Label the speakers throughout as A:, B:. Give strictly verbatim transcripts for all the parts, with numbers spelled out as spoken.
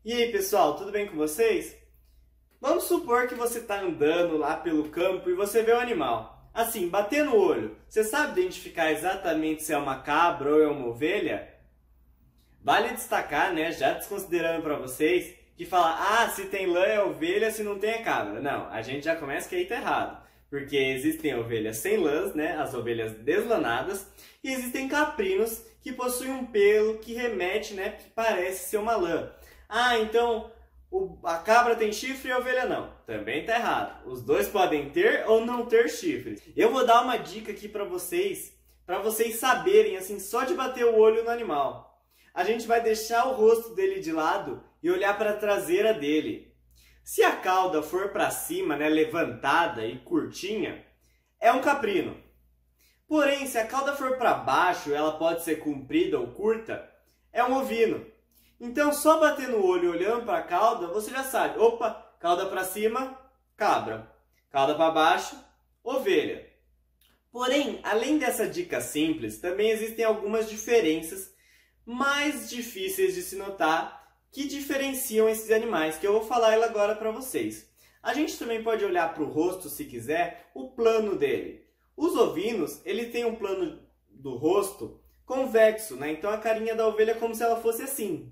A: E aí pessoal, tudo bem com vocês? Vamos supor que você está andando lá pelo campo e você vê um animal. Assim, bater no olho, você sabe identificar exatamente se é uma cabra ou é uma ovelha? Vale destacar, né, já desconsiderando para vocês, que fala, ah, se tem lã é ovelha, se não tem é cabra. Não, a gente já começa que aí tá errado. Porque existem ovelhas sem lãs, né, as ovelhas deslanadas, e existem caprinos que possuem um pelo que remete, né, que parece ser uma lã. Ah, então o, a cabra tem chifre e a ovelha não. Também tá errado. Os dois podem ter ou não ter chifres. Eu vou dar uma dica aqui para vocês, para vocês saberem, assim, só de bater o olho no animal. A gente vai deixar o rosto dele de lado e olhar para a traseira dele. Se a cauda for para cima, né, levantada e curtinha, é um caprino. Porém, se a cauda for para baixo, ela pode ser comprida ou curta, é um ovino. Então, só bater no olho olhando para a cauda, você já sabe. Opa, cauda para cima, cabra. Cauda para baixo, ovelha. Porém, além dessa dica simples, também existem algumas diferenças mais difíceis de se notar que diferenciam esses animais, que eu vou falar ela agora para vocês. A gente também pode olhar para o rosto, se quiser, o plano dele. Os ovinos, ele tem um plano do rosto convexo, né? Então a carinha da ovelha é como se ela fosse assim.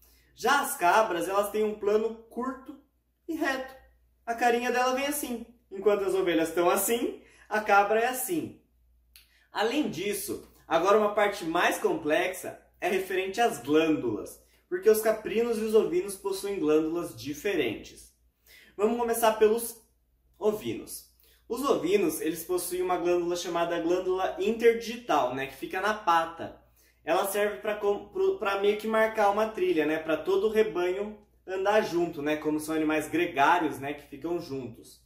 A: Já as cabras, elas têm um plano curto e reto. A carinha dela vem assim. Enquanto as ovelhas estão assim, a cabra é assim. Além disso, agora uma parte mais complexa é referente às glândulas, porque os caprinos e os ovinos possuem glândulas diferentes. Vamos começar pelos ovinos. Os ovinos, eles possuem uma glândula chamada glândula interdigital, né, que fica na pata. Ela serve para meio que marcar uma trilha, né, para todo o rebanho andar junto, né, como são animais gregários, né, que ficam juntos.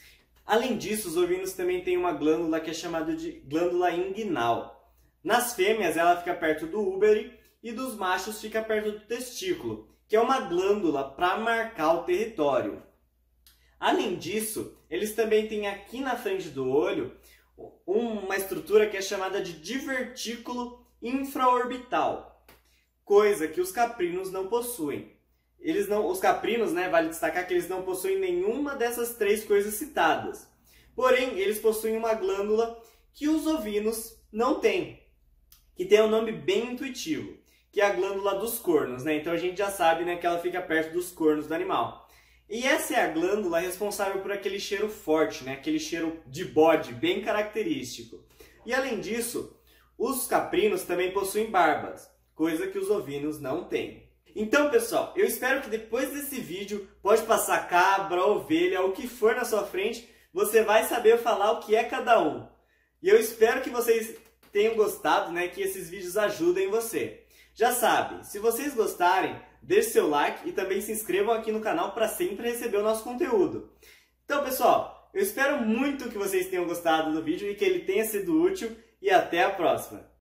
A: Além disso, os ovinos também têm uma glândula que é chamada de glândula inguinal. Nas fêmeas, ela fica perto do úbere e dos machos fica perto do testículo, que é uma glândula para marcar o território. Além disso, eles também têm aqui na frente do olho uma estrutura que é chamada de divertículo infraorbital, coisa que os caprinos não possuem. Eles não, os caprinos, né, vale destacar que eles não possuem nenhuma dessas três coisas citadas. Porém, eles possuem uma glândula que os ovinos não têm, que tem um nome bem intuitivo, que é a glândula dos cornos, né? Então a gente já sabe, né, que ela fica perto dos cornos do animal. E essa é a glândula responsável por aquele cheiro forte, né? Aquele cheiro de bode bem característico. E além disso, os caprinos também possuem barbas, coisa que os ovinos não têm. Então, pessoal, eu espero que depois desse vídeo, pode passar cabra, ovelha, o que for na sua frente, você vai saber falar o que é cada um. E eu espero que vocês tenham gostado, né, que esses vídeos ajudem você. Já sabe, se vocês gostarem, deixe seu like e também se inscrevam aqui no canal para sempre receber o nosso conteúdo. Então, pessoal, eu espero muito que vocês tenham gostado do vídeo e que ele tenha sido útil e até a próxima!